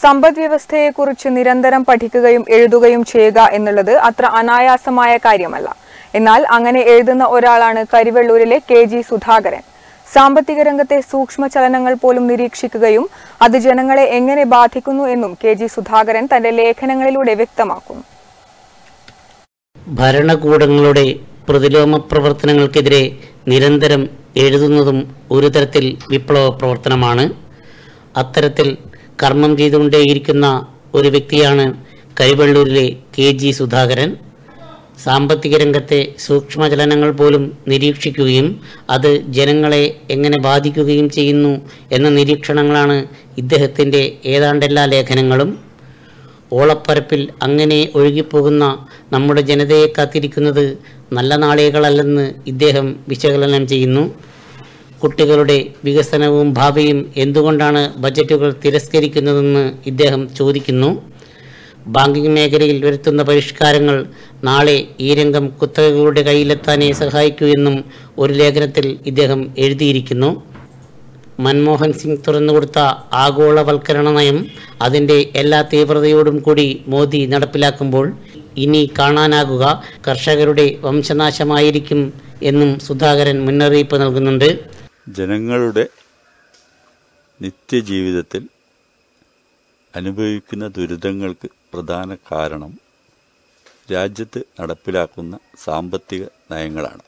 സമ്പദ്വ്യവസ്ഥയെക്കുറിച്ച് നിരന്തരം പഠിക്കുകയും എഴുതുകയും ചെയ്യുക എന്നുള്ളത് അത്ര അനായാസമായ കാര്യമല്ല. എന്നാൽ അങ്ങനെ എഴുതുന്ന ഒരാളാണ് കരിവെള്ളൂരിലെ കെ.ജി. സുധാകരൻ. സാമ്പത്തിക രംഗത്തെ സൂക്ഷ്മചലനങ്ങൾ പോലും നിരീക്ഷിക്കുകയും അത് ജനങ്ങളെ എങ്ങനെ ബാധിക്കുന്നു എന്നും കെ.ജി. സുധാകരൻ തന്റെ ലേഖനങ്ങളിലൂടെ വ്യക്തമാക്കുന്നു. ഭരണകൂടങ്ങളുടെ പ്രതിലോമ പ്രവർത്തനങ്ങൾക്കെതിരെ നിരന്തരം എഴുതുന്നതും ഒരു തരത്തിൽ വിപ്ലവ പ്രവർത്തനമാണ്. അത്തരത്തിൽ കർമ്മം ചെയ്തുകൊണ്ടേയിരിക്കുന്ന ഒരു വ്യക്തിയാണ് കരിവെള്ളൂരിലെ കെ.ജി. സുധാകരൻ. സാമ്പത്തിക രംഗത്തെ സൂക്ഷ്മചലനങ്ങൾ പോലും നിരീക്ഷിക്കുകയും അത് ജനങ്ങളെ എങ്ങനെ ബാധിക്കുകയും ചെയ്യുന്നു എന്ന നിരീക്ഷണങ്ങളാണ് ഇദ്ദേഹത്തിൻ്റെ ഏതാണ്ടെല്ലാ ലേഖനങ്ങളും. ഓളപ്പരപ്പിൽ അങ്ങനെ ഒഴുകിപ്പോകുന്ന നമ്മുടെ ജനതയെ കാത്തിരിക്കുന്നത് നല്ല നാളുകളല്ലെന്ന് ഇദ്ദേഹം വിശകലനം ചെയ്യുന്നു. കുട്ടികളുടെ വികസനവും ഭാവിയും എന്തുകൊണ്ടാണ് ബജറ്റുകൾ തിരസ്കരിക്കുന്നതെന്ന് ഇദ്ദേഹം ചോദിക്കുന്നു. ബാങ്കിംഗ് മേഖലയിൽ വരുത്തുന്ന പരിഷ്കാരങ്ങൾ നാളെ ഈ രംഗം കുത്തകകളുടെ കയ്യിലെത്താനേ സഹായിക്കൂ എന്നും ഒരു ലേഖനത്തിൽ ഇദ്ദേഹം എഴുതിയിരിക്കുന്നു. മൻമോഹൻ സിംഗ് തുറന്നുകൊടുത്ത ആഗോളവൽക്കരണ നയം അതിൻ്റെ എല്ലാ തീവ്രതയോടും കൂടി മോദി നടപ്പിലാക്കുമ്പോൾ ഇനി കാണാനാകുക കർഷകരുടെ വംശനാശമായിരിക്കും എന്നും സുധാകരൻ മുന്നറിയിപ്പ് നൽകുന്നുണ്ട്. ജനങ്ങളുടെ നിത്യജീവിതത്തിൽ അനുഭവിക്കുന്ന ദുരിതങ്ങൾക്ക് പ്രധാന കാരണം രാജ്യത്ത് നടപ്പിലാക്കുന്ന സാമ്പത്തിക നയങ്ങളാണ്.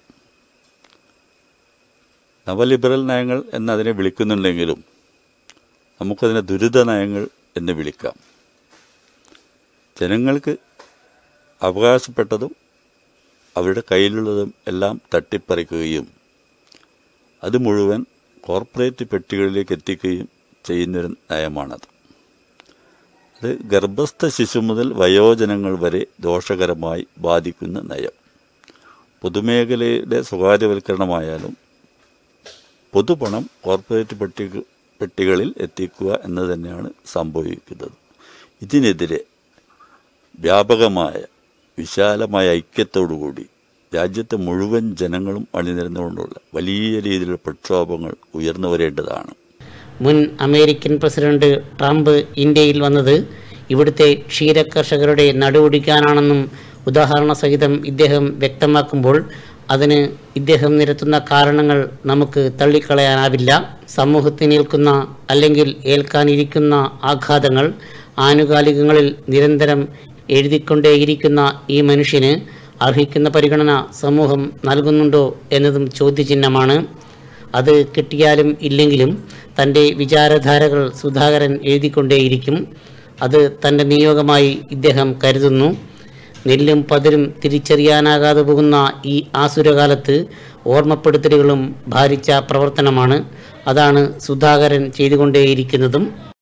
നവലിബറൽ നയങ്ങൾ എന്നതിനെ വിളിക്കുന്നുണ്ടെങ്കിലും നമുക്കതിനെ ദുരിത നയങ്ങൾ എന്ന് വിളിക്കാം. ജനങ്ങൾക്ക് അവകാശപ്പെട്ടതും അവരുടെ കയ്യിലുള്ളതും എല്ലാം തട്ടിപ്പറിക്കുകയും അത് മുഴുവൻ കോർപ്പറേറ്റ് പെട്ടികളിലേക്ക് എത്തിക്കുകയും ചെയ്യുന്നൊരു നയമാണത്. അത് ഗർഭസ്ഥ ശിശു മുതൽ വയോജനങ്ങൾ വരെ ദോഷകരമായി ബാധിക്കുന്ന നയം. പൊതുമേഖലയുടെ സ്വകാര്യവൽക്കരണമായാലും പൊതുപണം കോർപ്പറേറ്റ് പെട്ടികളിൽ എത്തിക്കുക എന്ന് തന്നെയാണ് സംഭവിക്കുന്നത്. ഇതിനെതിരെ വ്യാപകമായ വിശാലമായ ഐക്യത്തോടുകൂടി രാജ്യത്തെ മുഴുവൻ ജനങ്ങളും അണിനിരന്നുകൊണ്ടുള്ള വലിയ രീതിയിലുള്ള പ്രക്ഷോഭങ്ങൾ ഉയർന്നു വരേണ്ടതാണ്. മുൻ അമേരിക്കൻ പ്രസിഡന്റ് ട്രംപ് ഇന്ത്യയിൽ വന്നത് ഇവിടുത്തെ ക്ഷീരകർഷകരുടെ നടുവൊടിക്കാനാണെന്നും ഉദാഹരണ സഹിതം ഇദ്ദേഹം വ്യക്തമാക്കുമ്പോൾ അതിന് ഇദ്ദേഹം നിരത്തുന്ന കാരണങ്ങൾ നമുക്ക് തള്ളിക്കളയാനാവില്ല. സമൂഹത്തിനേൽക്കുന്ന അല്ലെങ്കിൽ ഏൽക്കാനിരിക്കുന്ന ആഘാതങ്ങൾ ആനുകാലികങ്ങളിൽ നിരന്തരം എഴുതിക്കൊണ്ടേയിരിക്കുന്ന ഈ മനുഷ്യന് അർഹിക്കുന്ന പരിഗണന സമൂഹം നൽകുന്നുണ്ടോ എന്നതും ചോദ്യചിഹ്നമാണ്. അത് കിട്ടിയാലും ഇല്ലെങ്കിലും തൻ്റെ വിചാരധാരകൾ സുധാകരൻ എഴുതിക്കൊണ്ടേയിരിക്കും. അത് തൻ്റെ നിയോഗമായി ഇദ്ദേഹം കരുതുന്നു. നെല്ലും പതിരും തിരിച്ചറിയാനാകാതെ പോകുന്ന ഈ ആസുരകാലത്ത് ഓർമ്മപ്പെടുത്തലുകളും ഭാരിച്ച പ്രവർത്തനമാണ്. അതാണ് സുധാകരൻ ചെയ്തുകൊണ്ടേയിരിക്കുന്നതും.